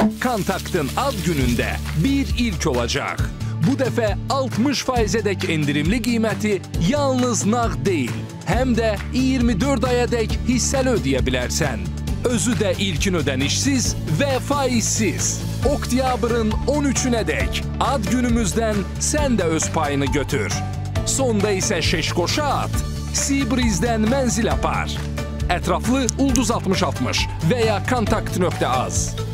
Kontaktın ad gününde bir ilk olacak. Bu dəfə 60%'dək endirimli qiyməti yalnız nağd deyil, həm də 24 ayadək hissəli ödəyə bilərsən. Özü də ilkin ödənişsiz və faizsiz. Oktyabrın 13'üne-dək ad günümüzdən sən də öz payını götür. Sonda isə Şeşkoşa at, Sibrizdən mənzil apar. Ətraflı Ulduz 6060 və ya kontakt.az.